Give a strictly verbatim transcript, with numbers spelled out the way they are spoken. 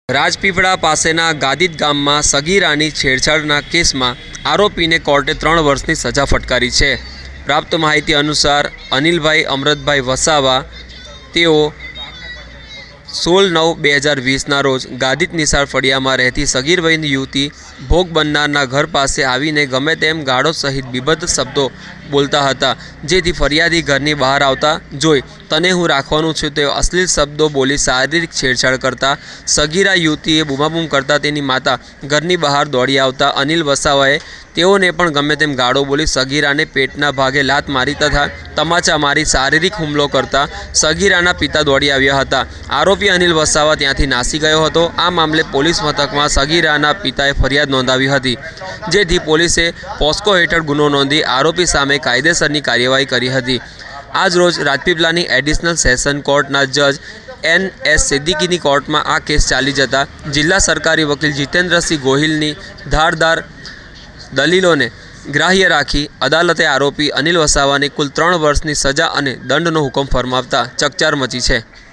રાજપીપળા પાસેના ગાદીત ગામમાં સગીરાની છેડછાડના કેસમાં આરોપીને કોર્ટે ત્રણ વર્ષની સજા ફટકારી છે। પ્રાપ્ત માહિતી અનુસાર અનિલભાઈ અમરતભાઈ વસાવા તેઓ સોળ નવ બે હજાર વીસના રોજ ગાદીત નિશાળ ફળિયામાં રહેતી સગીર વયની યુવતી ભોગ બનનારના ઘર પાસે આવીને ગમે તેમ ગાળો સહિત બીભત્સ શબ્દો બોલતા હતા, જેથી ફરિયાદી ઘરની બહાર આવતા જોઈ તને હું રાખવાનું છું તેવો અશ્લીલ શબ્દો બોલી શારીરિક છેડછાડ કરતા સગીરા યુવતીએ બૂમાબૂમ કરતા તેની માતા ઘરની બહાર દોડી આવતા અનિલ વસાવાએ તેઓને પણ ગમે તેમ ગાળો બોલી સગીરાને પેટના ભાગે લાત મારી તથા તમાચા મારી શારીરિક હુમલો કરતા સગીરાના પિતા દોડી આવ્યા હતા। આરોપી અનિલ વસાવા ત્યાંથી નાસી ગયો હતો। આ મામલે પોલીસ મથકમાં સગીરાના પિતાએ ફરિયાદ નોંધાવી હતી, જેથી પોલીસે પોસ્કો હેઠળ ગુનો નોંધી આરોપી સામે કાયદેસરની કાર્યવાહી કરી હતી। આજ રોજ રાજપીપળાની એડિશનલ સેશન કોર્ટના જજ એન એસ સિદ્દીકીની કોર્ટમાં આ કેસ ચાલી જતા જિલ્લા સરકારી વકીલ જીતેન્દ્રસિંહ ગોહિલની ધારદાર દલીલોને ગ્રાહ્ય રાખી અદાલતે આરોપી અનિલ વસાવાને કુલ ત્રણ વર્ષની સજા અને દંડનો હુકમ ફરમાવતા ચકચાર મચી છે।